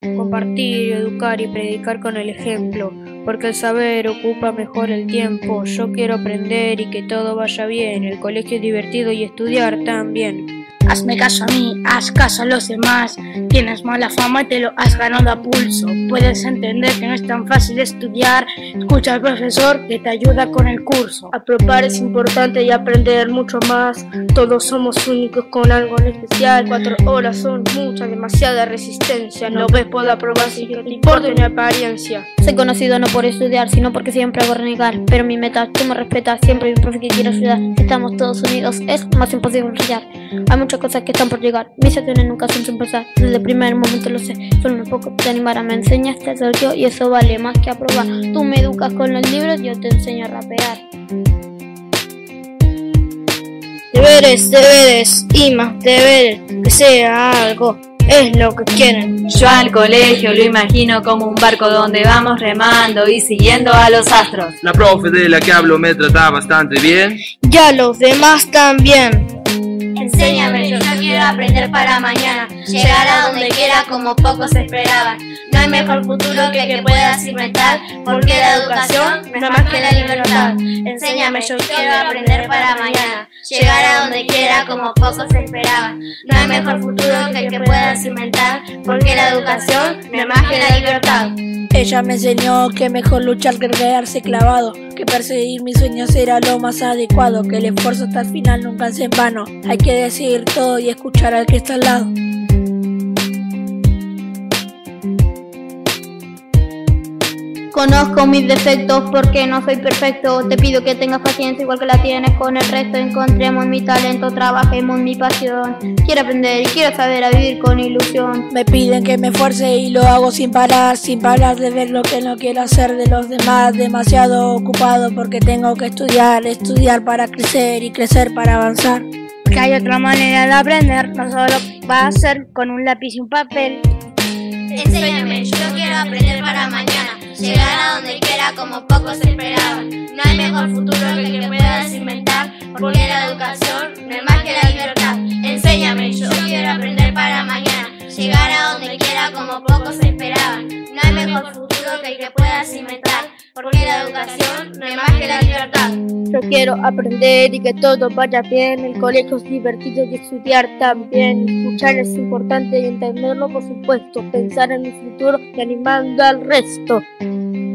compartir, educar y predicar con el ejemplo, porque el saber ocupa mejor el tiempo. Yo quiero aprender y que todo vaya bien, el colegio es divertido y estudiar también. Hazme caso a mí, haz caso a los demás. Tienes mala fama y te lo has ganado a pulso. Puedes entender que no es tan fácil estudiar. Escucha al profesor que te ayuda con el curso. Aprobar es importante y aprender mucho más. Todos somos únicos con algo en especial. 4 horas son mucha, demasiada resistencia. No ves, puedo aprobar sin que te importe mi apariencia. Soy conocido no por estudiar, sino porque siempre hago renegar. Pero mi meta, tú me respetas, siempre hay un profe que quiere ayudar. Si estamos todos unidos, es más imposible brillar. Hay muchas cosas que están por llegar, mis acciones nunca son sin pensar. Desde el primer momento lo sé, solo un poco te animará. Me enseñaste a ser yo y eso vale más que aprobar. Tú me educas con los libros, yo te enseño a rapear. Deberes, deberes y más deberes, que sea algo, es lo que quieren. Yo al colegio lo imagino como un barco donde vamos remando y siguiendo a los astros. La profe de la que hablo me trata bastante bien. Ya los demás también. Enséñame, yo quiero aprender para mañana, llegar a donde quiera como pocos esperaban. No hay mejor futuro que el que puedas inventar, porque la educación no es más que la libertad. Enséñame, yo quiero aprender para mañana, llegar a donde quiera como pocos esperaban. No hay mejor futuro que el que puedas inventar, porque la educación no es más que la libertad. Ella me enseñó que mejor luchar que quedarse clavado, que perseguir mis sueños era lo más adecuado, que el esfuerzo hasta el final nunca es en vano. Hay que decir todo y escuchar al que está al lado. Conozco mis defectos porque no soy perfecto. Te pido que tengas paciencia igual que la tienes con el resto. Encontremos mi talento, trabajemos mi pasión. Quiero aprender y quiero saber a vivir con ilusión. Me piden que me esfuerce y lo hago sin parar de ver lo que no quiero hacer de los demás. Demasiado ocupado porque tengo que estudiar para crecer y crecer para avanzar. Porque hay otra manera de aprender, no solo va a ser con un lápiz y un papel. Enséñame, yo quiero aprender para mañana, llegar a donde quiera como pocos esperaban. No hay mejor futuro que el que puedas inventar, porque la educación no es más que la libertad. Enséñame, yo quiero aprender para mañana, llegar a donde quiera como pocos esperaban. No hay mejor futuro que el que puedas inventar, porque la educación no es más que la libertad. Yo quiero aprender y que todo vaya bien, el colegio es divertido y estudiar también. Escuchar es importante y entenderlo, por supuesto, pensar en el futuro y animando al resto.